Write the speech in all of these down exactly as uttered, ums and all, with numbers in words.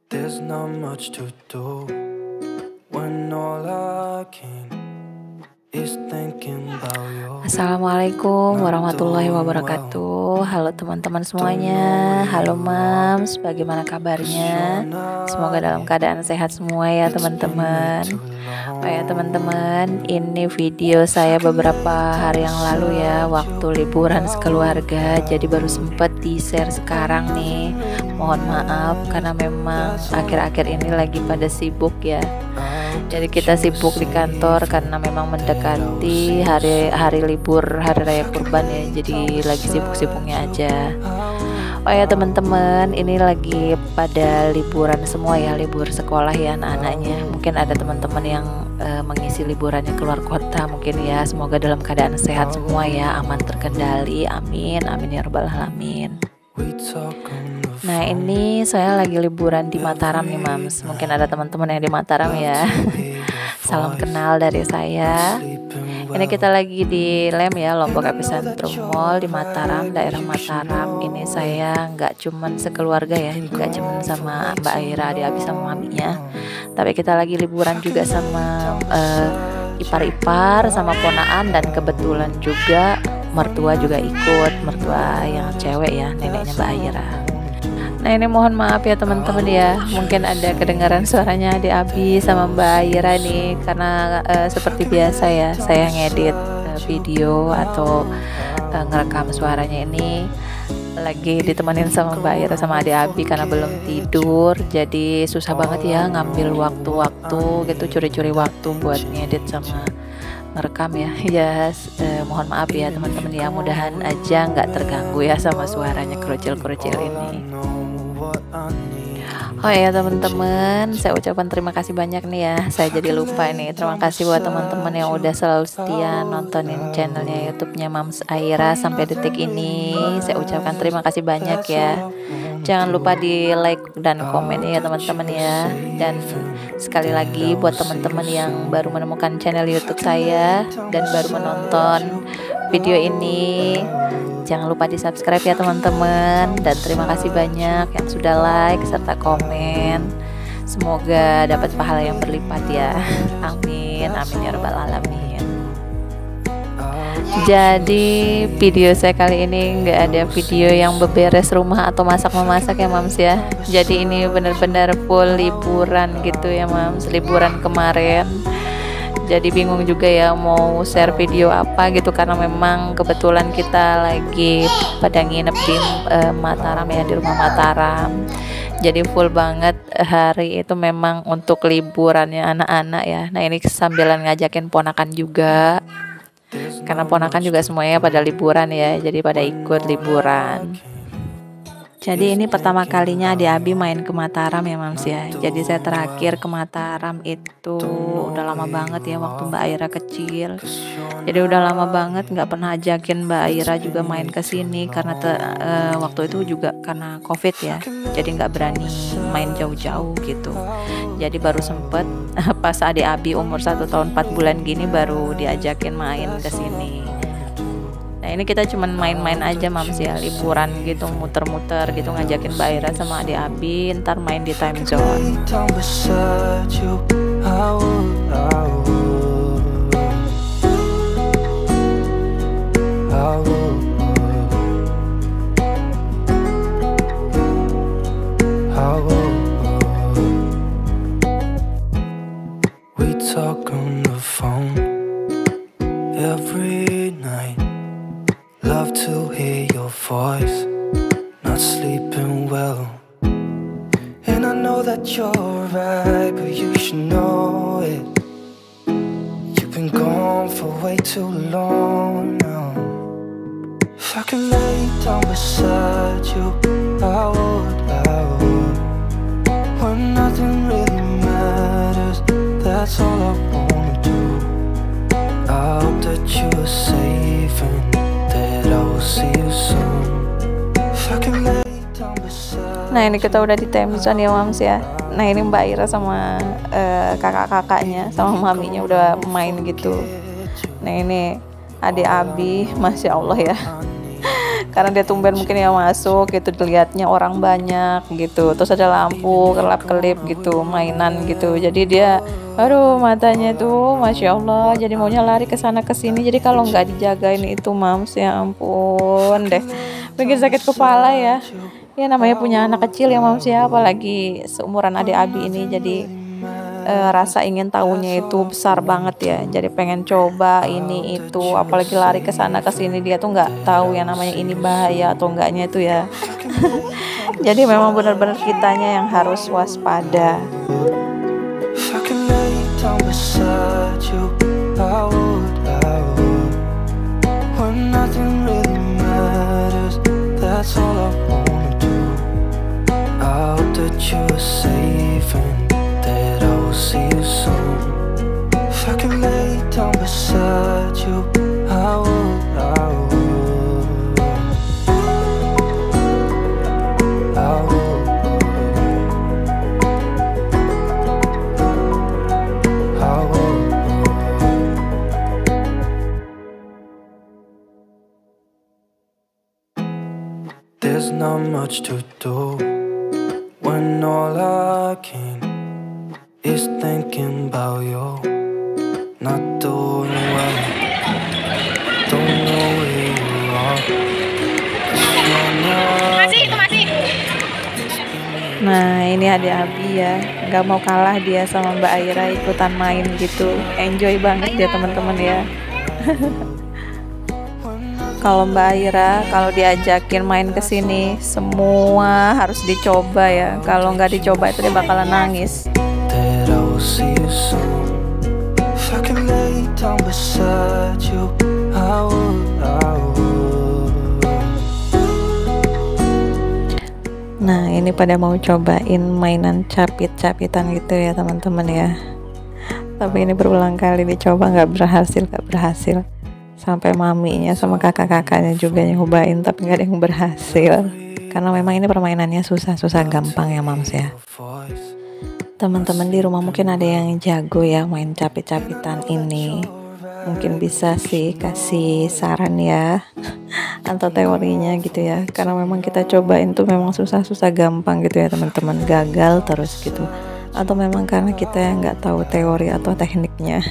There's not much to do when all I can is thinking about you. Assalamualaikum warahmatullahi wabarakatuh. Halo teman-teman semuanya. Halo Mams, bagaimana kabarnya? Semoga dalam keadaan sehat semua ya teman-teman. Oh ya teman-teman, ini video saya beberapa hari yang lalu ya, waktu liburan sekeluarga. Jadi baru sempat di-share sekarang nih. Mohon maaf karena memang akhir-akhir ini lagi pada sibuk ya. Jadi kita sibuk di kantor karena memang mendekati hari hari libur hari raya kurban ya. Jadi lagi sibuk-sibuknya aja. Oh ya teman-teman, ini lagi pada liburan semua ya, libur sekolah ya anak-anaknya. Mungkin ada teman-teman yang uh, mengisi liburannya keluar kota mungkin ya. Semoga dalam keadaan sehat semua ya, aman terkendali. Amin, amin ya rabbal alamin. Nah ini saya lagi liburan di Mataram nih Mams. Mungkin ada teman-teman yang di Mataram ya. Salam kenal dari saya. Ini kita lagi di Lem ya, Lombok Epicentrum Mall di Mataram, daerah Mataram. Ini saya nggak cuman sekeluarga ya, nggak cuman sama Mbak Aira, adik Abi sama maminya, tapi kita lagi liburan juga sama uh, ipar-ipar sama ponaan, dan kebetulan juga mertua juga ikut, mertua yang cewek ya, neneknya Mbak Aira. Nah ini mohon maaf ya teman-teman ya, mungkin ada kedengaran suaranya adik Abi sama Mbak Aira nih, karena uh, seperti biasa ya saya ngedit uh, video atau uh, ngerekam suaranya ini lagi ditemenin sama Mbak Aira sama adik Abi karena belum tidur. Jadi susah banget ya ngambil waktu-waktu gitu, curi-curi waktu buat ngedit sama merekam ya. Ya eh, mohon maaf ya teman-teman ya, mudahan aja nggak terganggu ya sama suaranya kerucil-kerucil ini. Oh ya teman-teman, saya ucapkan terima kasih banyak nih ya. Saya jadi lupa nih. Terima kasih buat teman-teman yang udah selalu setia nontonin channelnya YouTube-nya Mams Aira sampai detik ini. Saya ucapkan terima kasih banyak ya. Jangan lupa di like dan komen ya teman-teman ya. Dan sekali lagi buat teman-teman yang baru menemukan channel YouTube saya dan baru menonton video ini, jangan lupa di subscribe ya teman-teman. Dan terima kasih banyak yang sudah like serta komen. Semoga dapat pahala yang berlipat ya. Amin, amin ya rabbal alamin. Jadi video saya kali ini nggak ada video yang beberes rumah atau masak-memasak ya Mams ya. Jadi ini benar-benar full liburan gitu ya Mams, liburan kemarin. Jadi bingung juga ya mau share video apa gitu, karena memang kebetulan kita lagi pada nginep di uh, Mataram ya, di rumah Mataram. Jadi full banget hari itu memang untuk liburannya anak-anak ya. Nah ini sambilan ngajakin ponakan juga, karena ponakan juga semuanya pada liburan ya, jadi pada ikut liburan. Jadi ini pertama kalinya adik Abi main ke Mataram ya Mams ya. Jadi saya terakhir ke Mataram itu udah lama banget ya, waktu Mbak Aira kecil. Jadi udah lama banget nggak pernah ajakin Mbak Aira juga main ke sini karena te, uh, waktu itu juga karena COVID ya. Jadi nggak berani main jauh-jauh gitu. Jadi baru sempet pas adik Abi umur satu tahun empat bulan gini baru diajakin main ke sini. Nah ini kita cuman main-main aja Mams ya, liburan gitu, muter-muter gitu, ngajakin Mbak Aira sama adik Abi ntar main di time zone. We talk on the phone every night. Love to hear your voice, not sleeping well. And I know that you're right, but you should know it. You've been gone for way too long now. If I can lay down beside you, I would, I would. When nothing really matters, that's all I wanna do. I hope that you are safe and Nah ini kita udah di time zone ya Mams ya. Nah ini Mbak Aira sama uh, kakak-kakaknya sama maminya udah main gitu. Nah ini adik Abi, Masya Allah ya. karena dia tumben mungkin ya masuk gitu, dilihatnya orang banyak gitu, terus ada lampu kelap-kelip gitu, mainan gitu, jadi dia aduh matanya tuh masya Allah, jadi maunya lari ke sana ke sini. Jadi kalau nggak dijagain itu mams, ya ampun deh, bikin sakit kepala ya. Ya namanya punya anak kecil ya mams ya, apalagi seumuran adik Abi ini, jadi eh, rasa ingin tahunya itu besar banget ya, jadi pengen coba ini itu, apalagi lari ke sana ke sini, dia tuh nggak tahu yang namanya ini bahaya atau enggaknya itu ya. Jadi memang benar-benar kitanya yang harus waspada. If I can lay down beside you, I would, I would. When nothing really matters, that's all I wanna do. I hope that you're safe and that I will see you soon. If I can lay down beside you, I would, I would. I would. There's not much to do when all I can is thinking about you. Not doing well, don't know where you are. 'Cause you're not. Masih, itu masih. Nah ini adik Abi ya, nggak mau kalah dia sama Mbak Aira, ikutan main gitu, enjoy banget dia teman-teman ya. Kalau Mbak Aira kalau diajakin main ke sini semua harus dicoba ya. Kalau nggak dicoba itu dia bakalan nangis. That I will see you soon. If I can lay down beside you, I would, I would. Nah ini pada mau cobain mainan capit-capitan gitu ya teman-teman ya. Tapi ini berulang kali dicoba nggak berhasil, nggak berhasil. Sampai maminya sama kakak-kakaknya juga nyobain tapi nggak ada yang berhasil, karena memang ini permainannya susah-susah gampang ya mams ya. Teman-teman di rumah mungkin ada yang jago ya main capit-capitan ini, mungkin bisa sih kasih saran ya atau teorinya gitu ya, karena memang kita cobain tuh memang susah-susah gampang gitu ya teman-teman, gagal terus gitu, atau memang karena kita yang nggak tahu teori atau tekniknya.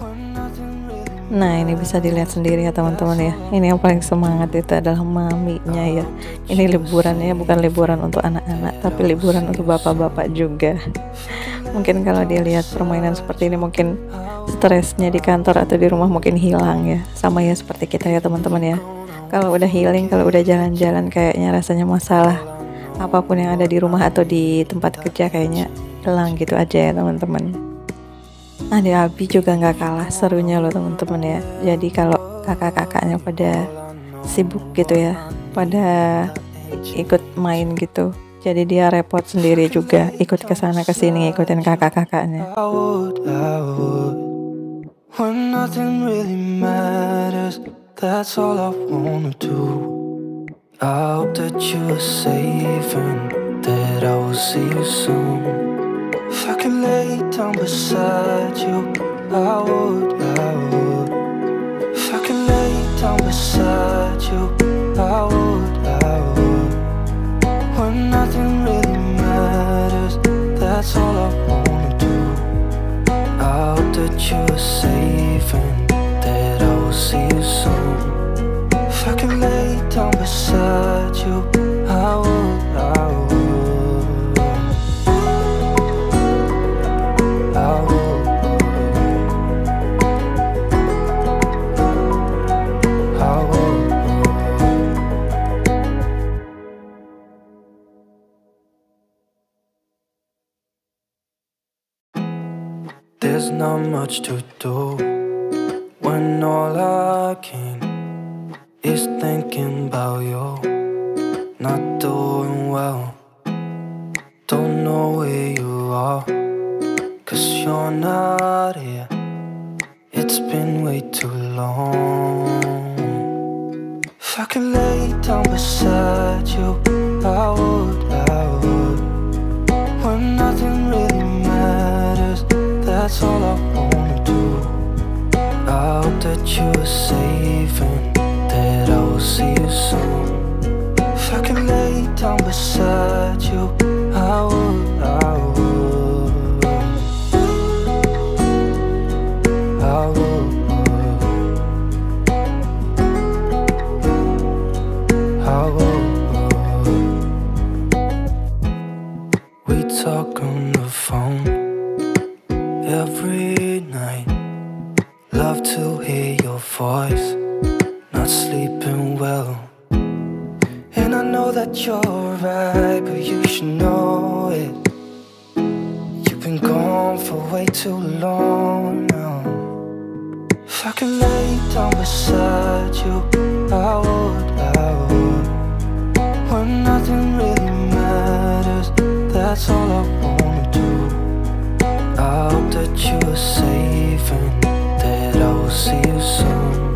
Nah ini bisa dilihat sendiri ya teman-teman ya, ini yang paling semangat itu adalah maminya ya. Ini liburannya bukan liburan untuk anak-anak tapi liburan untuk bapak-bapak juga. Mungkin kalau dia lihat permainan seperti ini mungkin stresnya di kantor atau di rumah mungkin hilang ya, sama ya seperti kita ya teman-teman ya. Kalau udah healing, kalau udah jalan-jalan kayaknya rasanya masalah apapun yang ada di rumah atau di tempat kerja kayaknya hilang gitu aja ya teman-teman. Adik Abi juga nggak kalah serunya loh teman-teman ya. Jadi kalau kakak-kakaknya pada sibuk gitu ya, pada ikut main gitu, jadi dia repot sendiri juga, ikut ke sana ke sini ngikutin kakak-kakaknya. I would, I would. When nothing really matters, that's all I wanna do. I hope that you're safe and that I will see you soon. If I can lay down beside you, I would, I would. If I can lay down beside you, I would, I would. When nothing really matters, that's all I wanna do. I hope that you're safe and that I will see you soon. If I can lay down beside you, I would, I would. There's not much to do when all I can is thinking about you. Not doing well, don't know where you are, 'cause you're not here. It's been way too long. If I can lay down beside you, I would, I would. When nothing really matters, that's all I wanna do. I hope that you're safe and that I will see you soon. lay down beside you, I would, I would, I would, I would. We talk on the phone every night. Love to hear your voice. Not sleeping well, and I know that you're right, but you should know it. You've been gone for way too long now. If I could lay down beside you, I would, I would. When nothing really matters, that's all I wanna do. I hope that you are safe and that I will see you soon.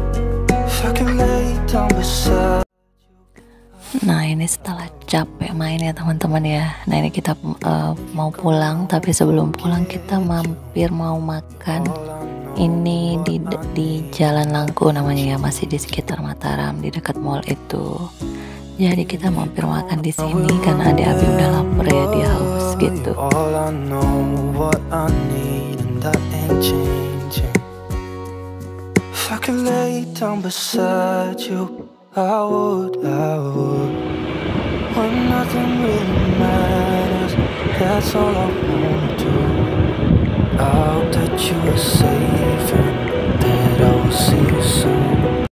Nah, ini setelah capek main ya teman-teman ya. Nah, ini kita uh, mau pulang, tapi sebelum pulang kita mampir mau makan. Ini di di Jalan Langku namanya ya, masih di sekitar Mataram, di dekat mall itu. Jadi kita mampir makan di sini karena adik Abi udah lapar ya, dia haus gitu. If I could lay down beside you, I would, I would. When nothing really matters, that's all I wanna do. I hope that you are safe and